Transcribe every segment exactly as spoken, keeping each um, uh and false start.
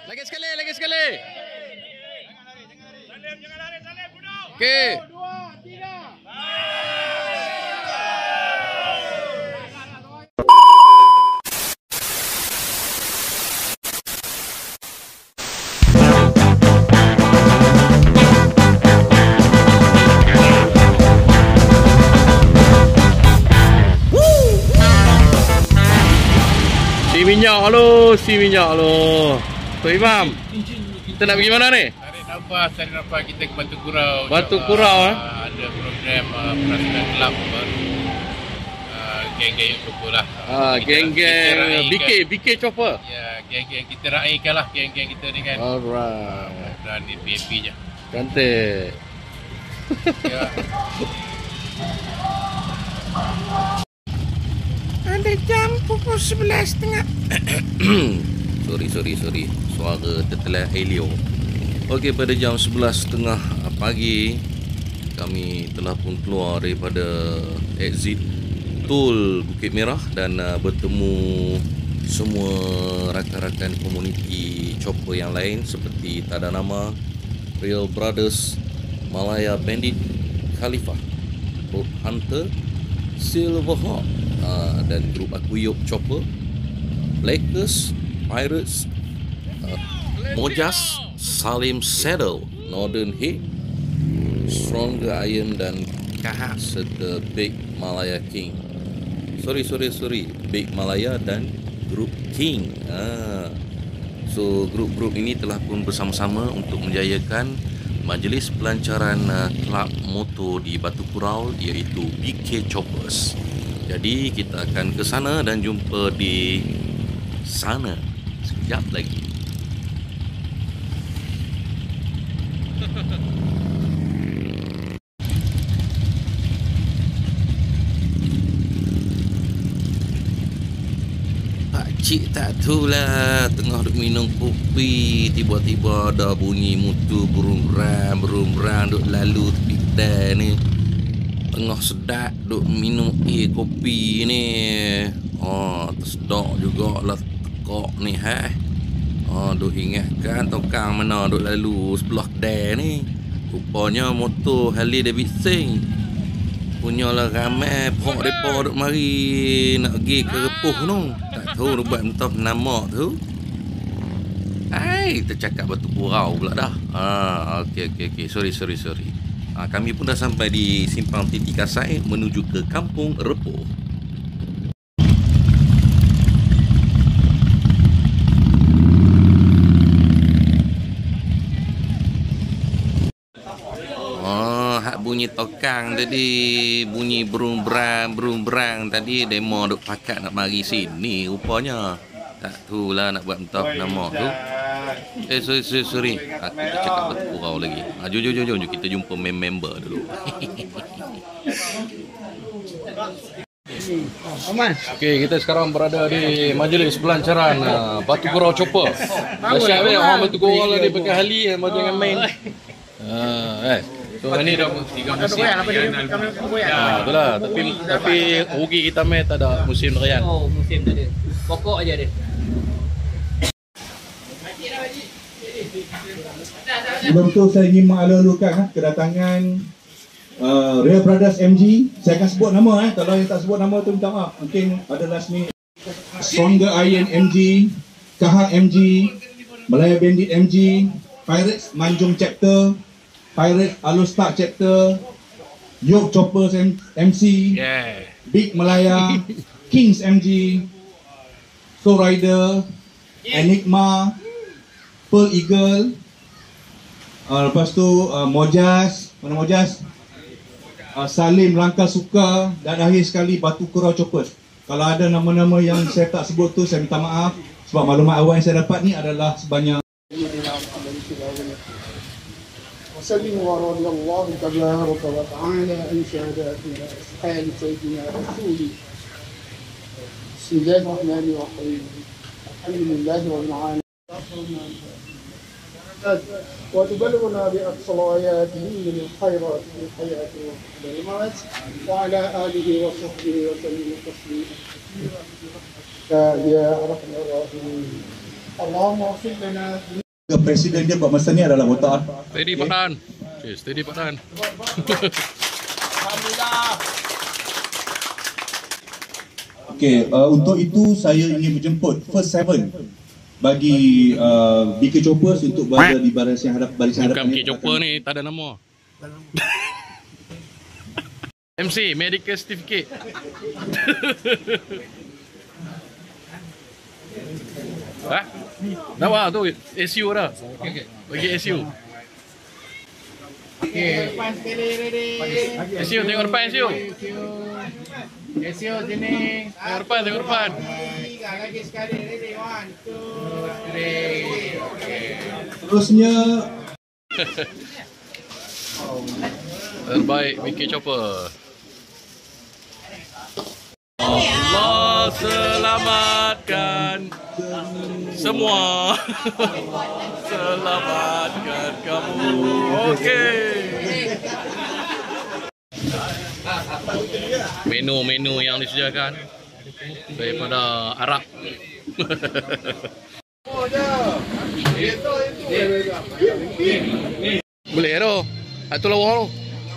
Lagi sekali, lagi sekali. Okey. Si minyak halo, si minyak halo. Tok Imam, kita nak pergi mana ni? Tarik nafas, tarik nafas kita ke Batu Kurau. Batu Kurau eh? Uh, ada program uh, perasaan kelab baru. Uh, geng-geng yang cukup lah. Ah, geng-geng B K, B K chopper. Ya, geng-geng kita raikan lah, geng-geng kita ni kan. Alright. Dan ni P A P je. Cantik. Ya. Ada jam pukul sebelas tengah. sorry, sorry, sorry. Suara tertelan helio. Okey, pada jam sebelas tengah pagi kami telah pun keluar daripada exit tol Bukit Merah dan uh, bertemu semua rakan-rakan komuniti chopper yang lain seperti Tada Nama, Real Brothers, Malaya Bandit, Khalifah, Road Hunter, Silverhawk uh, dan grup Akuyuk Chopper, Blackers, Pirates, uh, Mojas, Salim Saddle, Northern Head, Stronger Iron dan Kahas serta Big Malaya King. Sorry, sorry, sorry. Big Malaya dan grup King. Ah. So, grup-grup ini telah pun bersama-sama untuk menjayakan majlis pelancaran uh, kelab motor di Batu Kurau iaitu B K Choppers. Jadi, kita akan ke sana dan jumpa di sana sekejap lagi. Pakcik tak tahulah, tengah duk minum kopi, tiba-tiba ada bunyi motor berumrang, berumrang duk lalu tepi kedai ni. Tengah sedap duk minum air kopi ni. Oh, tersedak jugalah tekak ni ha. Oh, duk ingatkan tokang mana duk lalu sebelah kedai ni. Rupanya motor Harley Davidson. Punyalah ramai pok depa duk mari nak pergi ke Repuh tu. Tak tahu duk buat entah nama tu. Hai, tercakap Batu Kurau pula dah. Ah, okey okey okey. Sorry sorry sorry. Ah, kami pun dah sampai di Simpang Titi Kasai menuju ke Kampung Repuh. Bunyi tokang tadi, bunyi berumbrang berumbrang tadi demo duk pakat nak mari sini rupanya. Tak tahulah nak buat entah nama tu. Eh sorry sorry, sorry. Aku tak cakap Batu Kurau lagi. Ha, jom jom jom jom kita jumpa member dulu. Okey, kita sekarang berada di majlis pelancaran uh, Batu Kurau Chopper. Dahsyat weh, orang Batu Kurau lah dia pakai Harley macam jangan main. Ah, eh. So ni dah tiga musim perayaan Al-Quran. Ah, itulah. Tapi tapi rugi kita mai tak ada musim perayaan. Oh, musim tak ada. Pokok aja dia. Sebelum tu saya ingin mengalu-alukan kedatangan uh, Real Brothers M G. Saya akan sebut nama eh. Kalau yang tak sebut nama tu minta maaf. Mungkin ada last minute. Stronger Iron M G, Kahak M G, Malaya Bandit M G, Pirates Manjung Chapter, Pirates Alustak Chapter, York Choppers M C, Yeah. Big Malaya, Kings M G, Soul Rider, Enigma, Pearl Eagle, uh, lepas tu uh, Mojas, mana Mojas? Uh, Salim Langkah Suka dan akhir sekali Batu Kurau Choppers. Kalau ada nama-nama yang saya tak sebut tu saya minta maaf sebab maklumat awal yang saya dapat ni adalah sebanyak وسلم ورضي الله تبارك وتعالى عن شهاداتنا أسحاب سيدنا رسوله. بسم الله الرحمن الرحيم. الحمد لله رب العالمين. وتبلغنا بأقصى آياته من الخيرات في الحياة والممات وعلى آله وصحبه وسلم تسليما كثيرا يا أرحم الراحمين. اللهم اغفر لنا Presiden dia buat masa ni adalah botak. Steady Pak Dan. Okay, steady Pak Dan. Okey, uh, untuk itu saya ingin menjemput First Seven bagi uh, B K Choppers untuk berada di baris yang hadap baris yang Bukan hadapan. K Chopper ni, tak ada nama. M C, Medical Certificate. Hah? Dah tu, S U dah. Bagi S U. Okay, depan sekali ready. S U, tengok depan S U. S U sini. Tengok depan, tengok depan. Tiga lagi sekali ready. One, two, three. Okay. Terusnya Terbaik B K Chopper. Allah selamatkan semua. Selamatkan kamu. Okey. Menu-menu yang disediakan daripada Arab. Boleh tu. Satu lawak tu.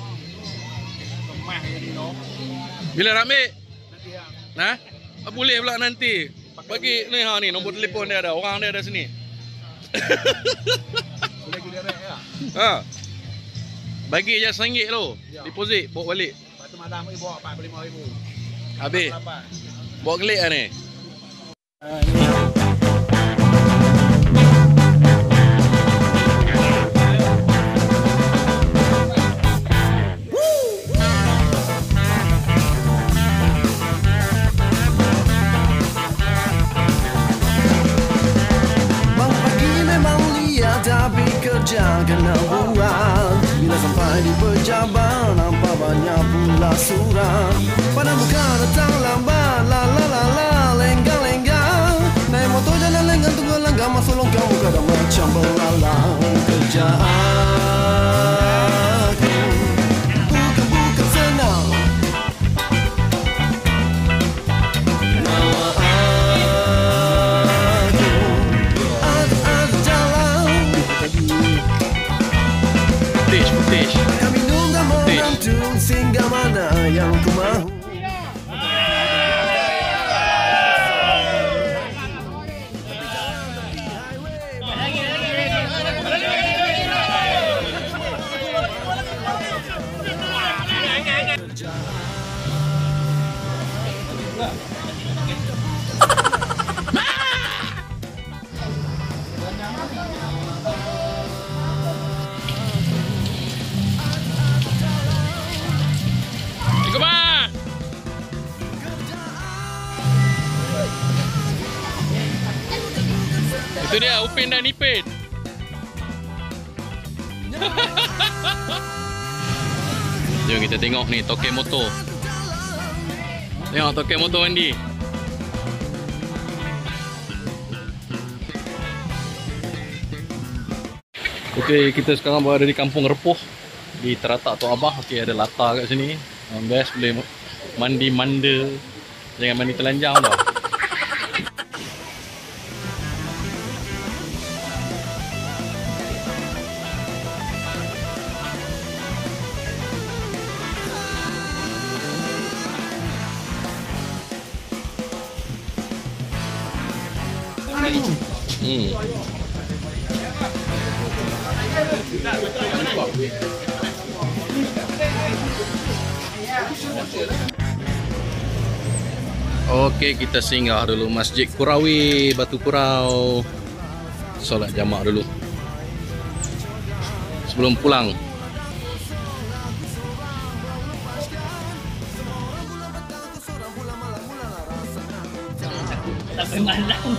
Bila nak ambil? Nah, boleh pula nanti. Bagi ni ha ni nombor telefon dia ada. Orang dia ada sini. Boleh pergi direct ya. Ha. Bagi je seringgit tu. Deposit bawa balik. Lepas tu malam ni bawa empat puluh lima ribu. Habis. Bawa kelik lah ni. Tapi kerja kena buat. Bila sampai di pejabat nampak banyak pula surat. Pada muka datang lambat. La la la la. Lenggang lenggang. Naik motor jalan lenggang. Tunggu langgang masuk longkang. Muka dah macam belalang. Kerjaan bukan-bukan senang. Nawa aku ada-ada jalan. Putih, putih. Kami nunggu menantu sehingga mana yang ku mahu. Itu dia, Upin dan Ipin. Jom kita tengok ni, token motor. Tengok token motor mandi. Okey, kita sekarang berada di Kampung Repuh di Teratak Tok Abah. Okey, ada latar kat sini. Best boleh mandi manda. Jangan mandi telanjang tau. Hmm. Okey, kita singgah dulu Masjid Kurawi Batu Kurau. Solat jamak dulu sebelum pulang. Sampai malam.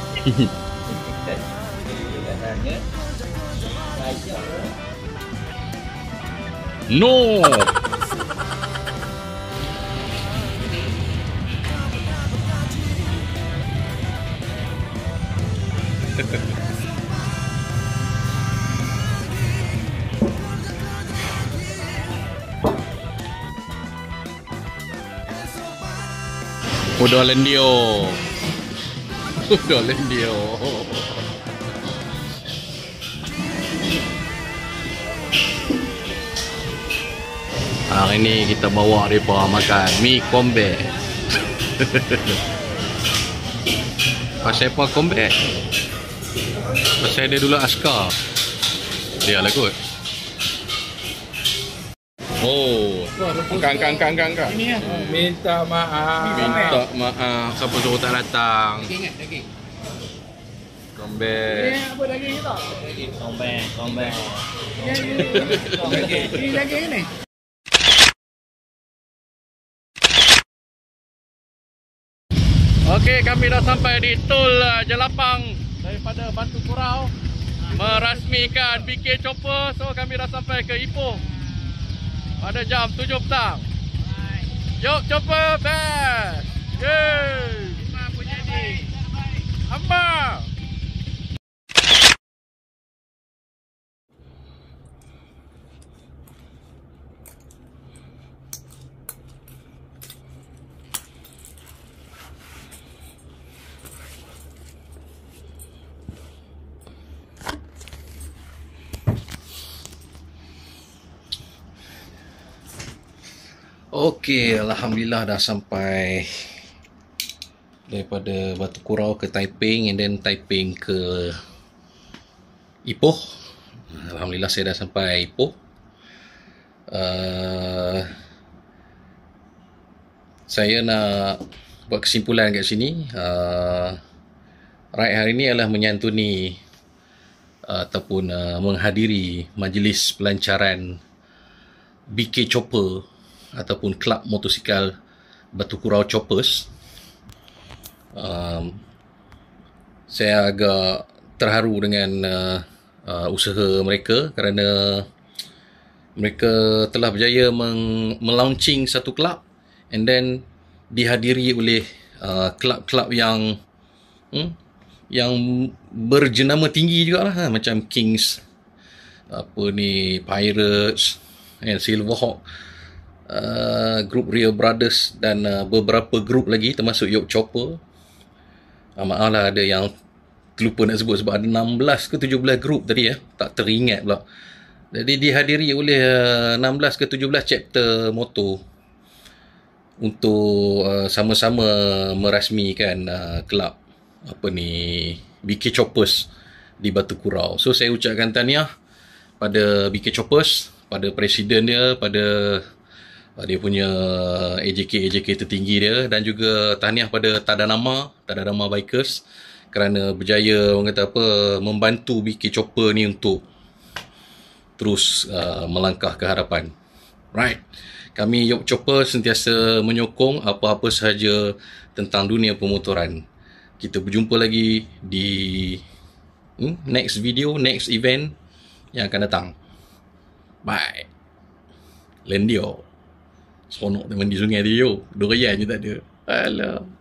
No. Udah lendio. Udah lendio. Hari ni kita bawa mereka makan mi combat. Pasal apa combat? Pasal dia dulu askar. Dia lah kot. Oh, angkat, angkat, angkat, angkat, angkat. Minta maaf. Minta maaf siapa suruh tak datang. Daging kan? Daging. Combat. Apa daging kita? Tombeng, tombeng. Ini daging ni. Okey, kami dah sampai di tol uh, Jelapang daripada Batu Kurau, merasmikan B K Chopper. So kami dah sampai ke Ipoh pada jam tujuh petang. Yuk Chopper best. Yeay. Lima punya di. Hamba. Okey, alhamdulillah dah sampai daripada Batu Kurau ke Taiping, and then Taiping ke Ipoh. Alhamdulillah saya dah sampai Ipoh. Uh, saya nak buat kesimpulan kat sini. Uh, ride hari ni adalah menyantuni uh, ataupun uh, menghadiri majlis pelancaran B K Chopper ataupun Kelab Motosikal Batu Kurau Choppers. Um, saya agak terharu dengan uh, uh, usaha mereka kerana mereka telah berjaya meng- melaunching satu kelab and then dihadiri oleh uh, kelab-kelab yang hmm, yang berjenama tinggi jugalah, ha? Macam Kings, apa ni, Pirates and Silverhawk, Uh, grup Real Brothers dan uh, beberapa grup lagi termasuk Yok Chopper. Uh, maaf lah ada yang terlupa nak sebut sebab ada enam belas ke tujuh belas grup tadi ya, tak teringat pula. Jadi dihadiri oleh uh, enam belas ke tujuh belas chapter motor untuk uh, sama-sama merasmikan uh, kelab apa ni B K Choppers di Batu Kurau. So saya ucapkan tahniah pada B K Choppers, pada presiden dia, pada dia punya A J K A J K tertinggi dia, dan juga tahniah pada Tadanama, Tadanama Bikers kerana berjaya orang kata apa membantu B K Chopper ni untuk terus uh, melangkah ke hadapan. Right. Kami Yok Chopper sentiasa menyokong apa-apa sahaja tentang dunia pemotoran. Kita berjumpa lagi di hmm, next video, next event yang akan datang. Bye. Lendio. Seronok teman di sungai dia. Durian je tak ada. Alah.